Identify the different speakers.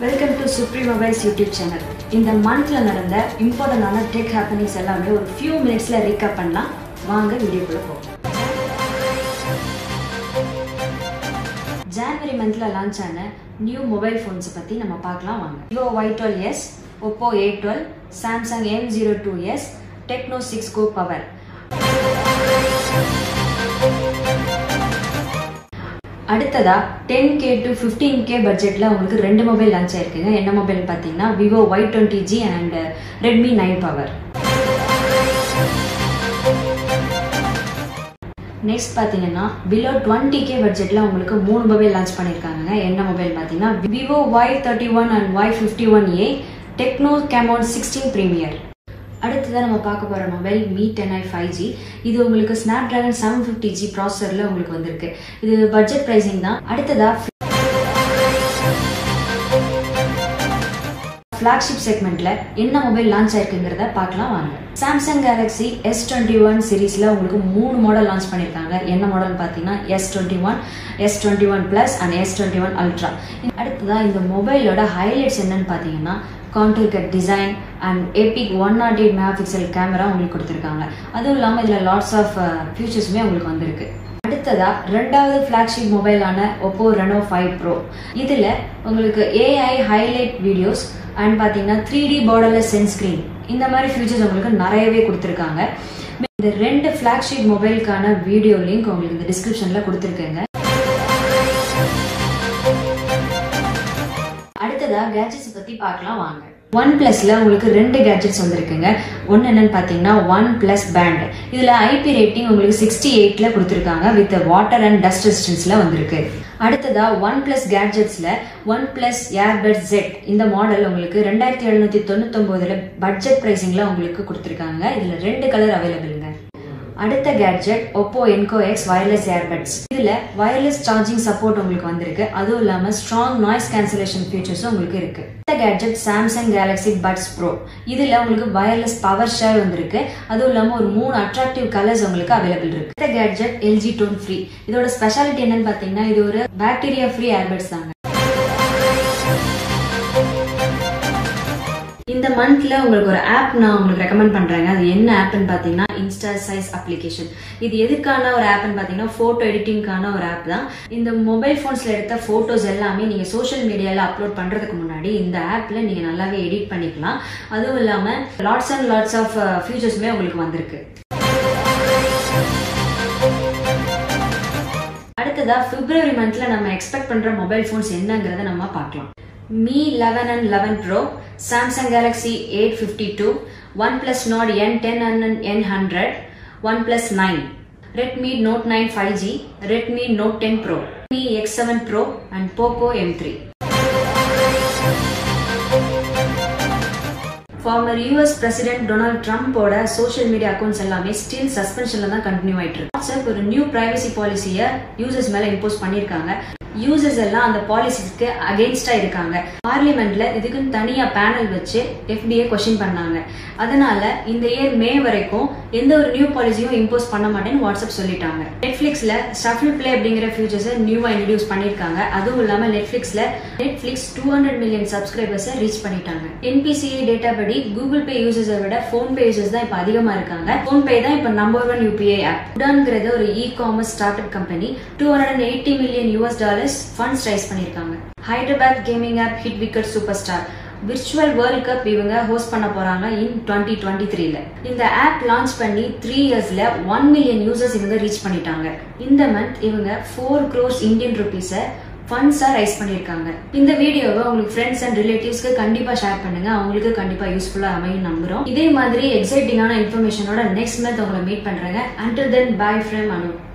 Speaker 1: Welcome to Supreme Mobiles YouTube channel. In the month நடந்த இம்பார்ட்டன்டான tech happenings எல்லாமே ஒரு few minutesல ரீகேப் பண்ணலாம். வாங்க வீடியோக்குள்ள போலாம். January monthல லான்ச் ஆன நியூ மொபைல் ஃபோன்ஸ் பத்தி நம்ம பார்க்கலாம் வாங்க. Vivo Y12s, Oppo A12, Samsung M02s, Tecno 6 Go Power. அடுத்ததா 10k to 15k பட்ஜெட்ல உங்களுக்கு ரெண்டு மொபைல் லான்ச் ஆயிருக்குங்க. என்ன மொபைல் பாத்தீங்கன்னா Vivo Y20G and Redmi 9 Power. Next பாத்தீங்கன்னா below 20k பட்ஜெட்ல உங்களுக்கு மூணு மொபைல் லான்ச் பண்ணிருக்காங்க. என்ன மொபைல் பாத்தீங்கன்னா Vivo Y31 and Y51a, Tecno Camon 16 Premier. அடுத்ததா நம்ம பார்க்க போற மொபைல் Mi 10i 5G. இது உங்களுக்கு Snapdragon 750G ப்ராசஸர்ல உங்களுக்கு வந்திருக்கு. இது பட்ஜெட் பிரைசிங் தான். அடுத்ததா flagship செக்மெண்ட்ல என்ன மொபைல் லான்ச் ஆயிருக்குங்கறத பார்க்கலாம் வாங்க. Samsung Galaxy S21 சீரிஸ்ல உங்களுக்கு மூணு மாடல் லான்ச் பண்ணிருக்காங்க. என்ன மாடல் பாத்தீங்கன்னா S21, S21 Plus and S21 Ultra. அடுத்ததா இந்த மொபைலோட ஹைலைட்ஸ் என்னன்னு பாத்தீங்கன்னா contour cut design and epic 108 megapixel camera உங்களுக்கு கொடுத்திருக்காங்க. அதுவும் இல்லாம இதுல lots of featuresமே உங்களுக்கு வந்திருக்கு. அடுத்ததா ரெண்டாவது flagship மொபைலான Oppo Reno 5 Pro. இதுல உங்களுக்கு AI highlight videos and பாத்தீங்கன்னா 3D borderless sense screen இந்த மாதிரி features உங்களுக்கு நிறையவே கொடுத்திருக்காங்க. இந்த ரெண்டு flagship மொபைலுக்கான வீடியோ லிங்க் உங்களுக்கு இந்த டிஸ்கிரிப்ஷன்ல கொடுத்திருக்கேங்க. அடுத்ததா கேட்ஜெட்ஸ் பத்தி பார்க்கலாம் வாங்க. OnePlusல உங்களுக்கு ரெண்டு கேட்ஜெட்ஸ் வந்திருக்குங்க. ஒன்னு என்னன்னு பாத்தீங்கன்னா OnePlus Band. இதுல IP ரேட்டிங் உங்களுக்கு 68ல கொடுத்திருக்காங்க வித் வாட்டர் அண்ட் டஸ்ட் ரெசிஸ்டன்ஸ்ல வந்திருக்கு. அடுத்ததா OnePlus கேட்ஜெட்ஸ்ல OnePlus Earbuds Z இந்த மாடல் உங்களுக்கு 2799ல பட்ஜெட் பிரைசிங்ல உங்களுக்கு கொடுத்திருக்காங்க. இதுல ரெண்டு கலர் அவைலபிள்ங்க. அடுத்த gadget Oppo Enco X wireless earbuds. இதுல wireless charging support உங்களுக்கு வந்திருக்கு. அதுவும் இல்லாம strong noise cancellation features உங்களுக்கு இருக்கு. இந்த gadget Samsung Galaxy Buds Pro. இதுல உங்களுக்கு wireless power share வந்திருக்கு. அதுவும் இல்லாம ஒரு மூணு attractive colors உங்களுக்கு அவைலபிள் இருக்கு. இந்த கேட்ஜெட் LG Tone Free. இதோட ஸ்பெஷாலிட்டி என்னன்னு பாத்தீங்கன்னா இது ஒரு பாக்டீரியா ஃப்ரீ earbuds தாங்க. இந்த மந்த்ல உங்களுக்கு ஒரு ஆப் நான் உங்களுக்கு ரெக்கமெண்ட் பண்றேங்க. அது என்ன ஆப்னு பாத்தீங்கன்னா InstaSize அப்ளிகேஷன். இது எதுக்கான ஒரு ஆப்னு பாத்தீங்கன்னா போட்டோ எடிட்டிங்கான ஒரு ஆப் தான். இந்த மொபைல் போன்ஸ்ல எடுத்த போட்டோஸ் எல்லாமே நீங்க சோஷியல் மீடியால அப்லோட் பண்றதுக்கு முன்னாடி இந்த ஆப்ல நீங்க நல்லாவே எடிட் பண்ணிக்கலாம். அதுவும் இல்லாம லாட்ஸ் அண்ட் லாட்ஸ் ஆஃப் ஃபீச்சர்ஸ்மே உங்களுக்கு வந்திருக்கு. அடுத்ததா பிப்ரவரி மந்த்ல நம்ம எக்ஸ்பெக்ட் பண்ற மொபைல் போன்ஸ் என்னங்கறத நம்ம பார்க்கலாம். Mi 11 and 11 Pro, Samsung Galaxy A52, OnePlus Nord N10 and N100, OnePlus 9, Redmi Note 9 5G, Redmi Note 10 Pro, Redmi X7 Pro and Poco M3. Former US President Donald Trump ஓட social media accounts எல்லாமே still suspensionல தான் continue ஆயிட்டு இருக்கு. WhatsApp ஒரு new privacy பாலிசியை users மேல impose பண்ணிருக்காங்க. யூசர்ஸ் எல்லாம் அந்த பாலிசிக்கு அகைன்ஸ்டா இருக்காங்க. பார்லிமெண்ட்ல இதுக்கு தனியா பேனல் வச்சு FDA क्वेश्चन பண்ணாங்க. அதனால இந்த இயர் மே வரைக்கும் எந்த ஒரு நியூ பாலிசியும் இம்போஸ் பண்ண மாட்டேன்னு வாட்ஸ்அப் சொல்லிட்டாங்க. நெட்ஃபிளிக்ஸ்ல ஷஃபிள் பிளே அப்படிங்கிற ஃபீச்சர்ஸ் நியூவா இன்ட்ரோடியூஸ் பண்ணிருக்காங்க. அதுவும் இல்லாம நெட்ஃபிளிக்ஸ் 200 மில்லியன் சப்ஸ்கிரைபர்ஸ் ரீச் பண்ணிட்டாங்க. NPCI டேட்டா படி கூகுள் பே யூசர்ஸை விட போன்பே யூசர்ஸ் தான் இப்ப அதிகமா இருக்காங்க. போன்பே தான் இப்ப நம்பர் 1 UPI ஆப். உடான்ங்கிறது ஒரு e-commerce start up company $280 million funds raise பண்ணிருக்காங்க. Hyderabad gaming app hit wicket super star virtual world cup இவங்க ஹோஸ்ட் பண்ண போறாங்க இன் 2023ல. இந்த ஆப் லான்ச் பண்ணி 3 இயர்ஸ்ல 1 மில்லியன் யூசர்ஸ் இவங்க ரீச் பண்ணிட்டாங்க. இந்த மந்த் இவங்க 4 crores இந்தியன் ருபீஸ ஃபண்ட்ஸா ரைஸ் பண்ணிருக்காங்க. இந்த வீடியோவை உங்களுக்கு ஃப்ரெண்ட்ஸ் அண்ட் ரிலேட்டிவ்ஸ்க்கு கண்டிப்பா ஷேர் பண்ணுங்க. அவங்களுக்கு கண்டிப்பா யூஸ்ஃபுல்லா அமையும் நம்புறோம். இதே மாதிரி எக்ஸைட்டிங்கான இன்ஃபர்மேஷனோட நெக்ஸ்ட் மந்த் உங்களை மீட் பண்றேங்க. Until then, bye from Anu.